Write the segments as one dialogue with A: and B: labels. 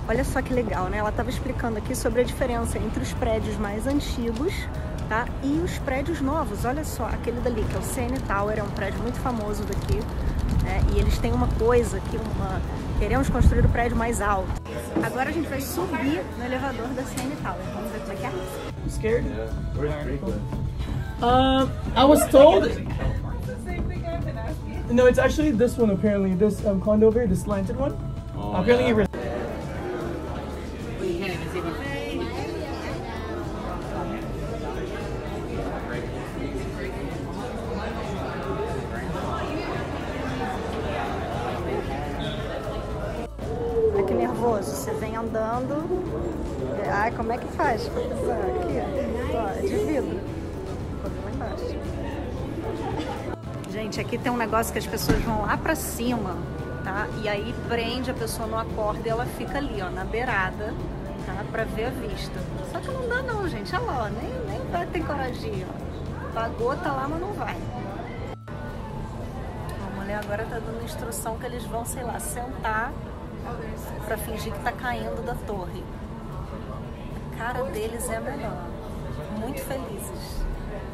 A: Olha só que legal, né? Ela estava explicando aqui sobre a diferença entre os prédios mais antigos, tá? E os prédios novos. Olha só, aquele dali, que é o CN Tower, é um prédio muito famoso daqui, né? E eles têm uma coisa aqui, queremos construir o prédio mais alto. Agora a gente vai subir no elevador da CN Tower. Vamos ver como é que é.
B: Scared? Yeah. Where's Frequent? I was told. No, it's actually this one apparently. This condo over here, the slanted one. Oh, apparently, yeah.
A: Olha que nervoso. Você vem andando. Ai, como é que faz? Aqui, ó, é de vidro. Vou ver lá embaixo. Gente, aqui tem um negócio que as pessoas vão lá pra cima, tá? E aí prende a pessoa no acorde e ela fica ali, ó, na beirada, tá? Pra ver a vista. Só que não dá não, gente. Olha lá, ó, nem vai ter coragem, ó. Pagou, tá lá, mas não vai. A mulher agora tá dando instrução que eles vão, sei lá, sentar pra fingir que tá caindo da torre. A cara deles é melhor. Muito felizes.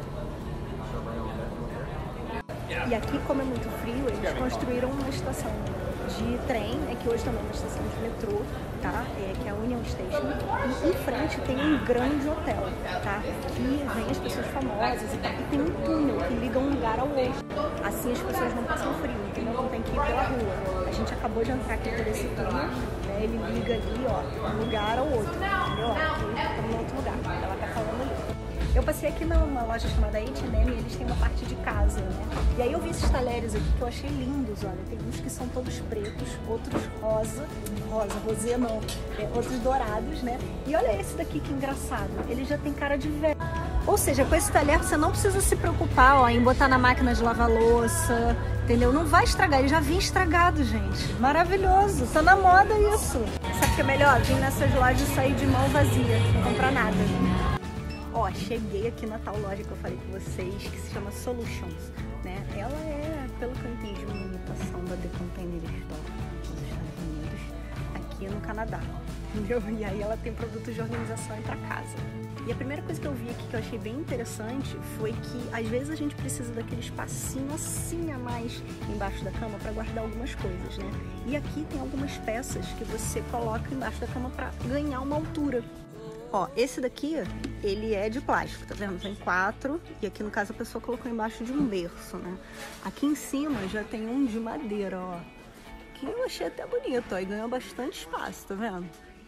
A: E aqui, como é muito frio, eles construíram uma estação de trem, que hoje também é uma estação de metrô, tá? Que é a Union Station. E em frente tem um grande hotel, tá? Que vem as pessoas famosas e tal. E tem um túnel que liga um lugar ao outro. Assim as pessoas não passam frio, entendeu? Não tem que ir pela rua. A gente acabou de entrar aqui por esse túnel, né? Ele liga ali, ó, um lugar ao outro, entendeu? Aqui estamos em outro lugar, ela tá falando ali. Eu passei aqui numa loja chamada H&M e eles têm uma parte de casa, né? E aí eu vi esses talheres aqui que eu achei lindos, olha. Tem uns que são todos pretos, outros rosé não, outros dourados, né? E olha esse daqui que engraçado, ele já tem cara de velho. Ou seja, com esse talher você não precisa se preocupar, ó, em botar na máquina de lavar louça, entendeu? Não vai estragar, ele já vinha estragado, gente. Maravilhoso, tá na moda isso. Sabe o que é melhor? Vim nessas lojas e sair de mão vazia, não comprar nada. Ó, cheguei aqui na tal loja que eu falei com vocês, que se chama Solutions, né? Ela é, pelo que eu entendi, uma imitação da The Container Store nos Estados Unidos, aqui no Canadá, entendeu? E aí ela tem produtos de organização para casa. E a primeira coisa que eu vi aqui que eu achei bem interessante foi que às vezes a gente precisa daquele espacinho assim a mais embaixo da cama para guardar algumas coisas, né? E aqui tem algumas peças que você coloca embaixo da cama para ganhar uma altura. Ó, esse daqui, ele é de plástico, tá vendo? Tem 4, e aqui no caso a pessoa colocou embaixo de um berço, né? Aqui em cima já tem um de madeira, ó. Que eu achei até bonito, ó, e ganhou bastante espaço, tá vendo?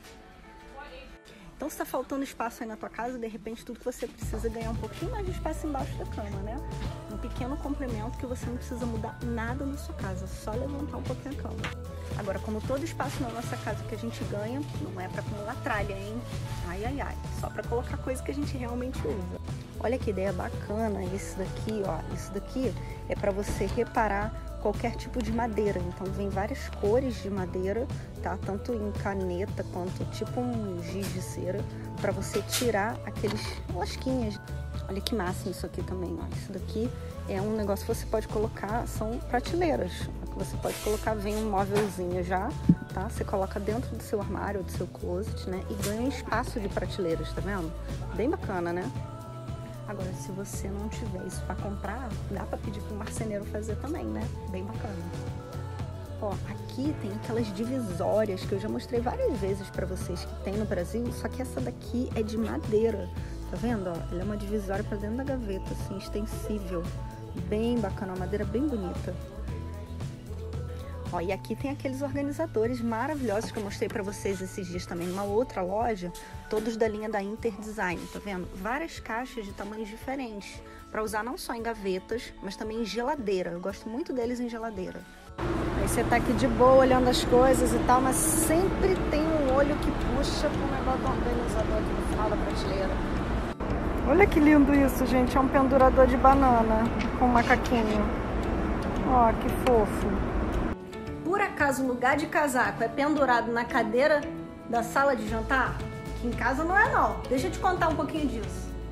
A: Então se tá faltando espaço aí na tua casa, de repente tudo que você precisa é ganhar um pouquinho mais de espaço embaixo da cama, né? Um pequeno complemento que você não precisa mudar nada na sua casa, só levantar um pouquinho a cama. Agora, como todo espaço na nossa casa que a gente ganha, não é para acumular tralha, hein? Ai, ai, ai. Só para colocar coisa que a gente realmente usa. Olha que ideia bacana esse daqui, ó. Isso daqui é para você reparar qualquer tipo de madeira. Então, vem várias cores de madeira, tá? Tanto em caneta quanto tipo um giz de cera, para você tirar aqueles lasquinhas. Olha que máximo isso aqui também, ó. Isso daqui é um negócio que você pode colocar, são prateleiras. Você pode colocar, vem um móvelzinho já, tá? Você coloca dentro do seu armário ou do seu closet, né? E ganha um espaço de prateleiras, tá vendo? Bem bacana, né? Agora, se você não tiver isso para comprar, dá para pedir para um marceneiro fazer também, né? Bem bacana. Ó, aqui tem aquelas divisórias que eu já mostrei várias vezes para vocês que tem no Brasil, só que essa daqui é de madeira, tá vendo? Ó, ela é uma divisória para dentro da gaveta, assim, extensível. Bem bacana, uma madeira bem bonita. Ó, e aqui tem aqueles organizadores maravilhosos que eu mostrei para vocês esses dias também numa outra loja, todos da linha da Inter Design, tá vendo? Várias caixas de tamanhos diferentes, para usar não só em gavetas, mas também em geladeira. Eu gosto muito deles em geladeira. Aí você tá aqui de boa olhando as coisas e tal, mas sempre tem um olho que puxa para um negócio do organizador aqui no final da prateleira. Olha que lindo isso, gente. É um pendurador de banana com um macaquinho. Ó, que fofo. Por acaso o lugar de casaco é pendurado na cadeira da sala de jantar? Que em casa não é não. Deixa eu te contar um pouquinho disso.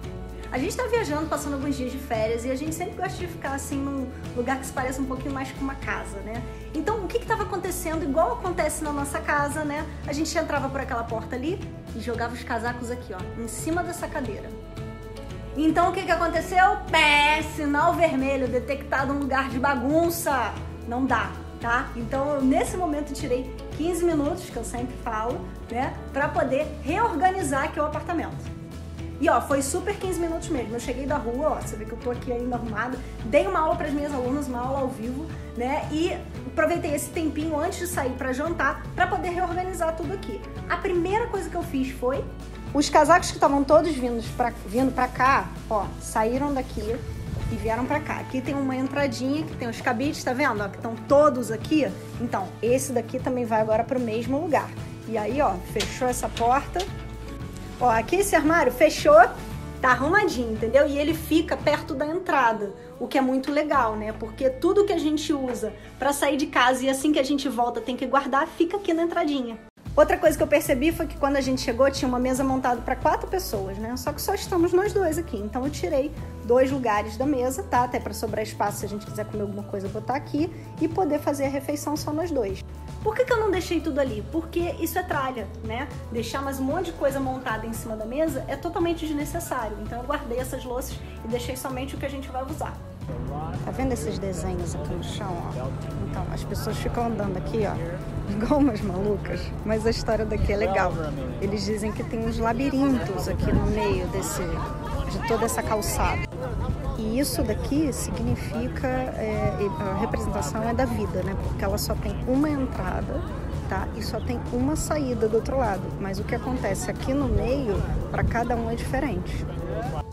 A: A gente tá viajando, passando alguns dias de férias e a gente sempre gosta de ficar assim num lugar que se pareça um pouquinho mais com uma casa, né? Então o que tava acontecendo, igual acontece na nossa casa, né? A gente entrava por aquela porta ali e jogava os casacos aqui, ó, em cima dessa cadeira. Então o que aconteceu? Pé, sinal vermelho, detectado um lugar de bagunça. Não dá, tá? Então eu, nesse momento, tirei 15 minutos, que eu sempre falo, né? Pra poder reorganizar aqui o apartamento. E ó, foi super 15 minutos mesmo. Eu cheguei da rua, ó, você vê que eu tô aqui ainda arrumada, dei uma aula para as minhas alunas, uma aula ao vivo, né? E aproveitei esse tempinho antes de sair para jantar para poder reorganizar tudo aqui. A primeira coisa que eu fiz foi os casacos que estavam todos vindo para cá, ó, saíram daqui e vieram para cá. Aqui tem uma entradinha que tem os cabides, tá vendo? Ó, que estão todos aqui. Então, esse daqui também vai agora para o mesmo lugar. E aí, ó, fechou essa porta. Ó, aqui esse armário fechou, tá arrumadinho, entendeu? E ele fica perto da entrada, o que é muito legal, né? Porque tudo que a gente usa pra sair de casa e assim que a gente volta tem que guardar, fica aqui na entradinha. Outra coisa que eu percebi foi que quando a gente chegou tinha uma mesa montada para 4 pessoas, né? Só que só estamos nós dois aqui, então eu tirei 2 lugares da mesa, tá? Até para sobrar espaço se a gente quiser comer alguma coisa, botar aqui e poder fazer a refeição só nós dois. Por que eu não deixei tudo ali? Porque isso é tralha, né? Deixar mais um monte de coisa montada em cima da mesa é totalmente desnecessário. Então eu guardei essas louças e deixei somente o que a gente vai usar. Tá vendo esses desenhos aqui no chão, ó? Então, as pessoas ficam andando aqui, ó, igual umas malucas. Mas a história daqui é legal. Eles dizem que tem uns labirintos aqui no meio de toda essa calçada. E isso daqui significa, a representação é da vida, né? Porque ela só tem uma entrada, tá? E só tem uma saída do outro lado. Mas o que acontece aqui no meio, para cada um é diferente.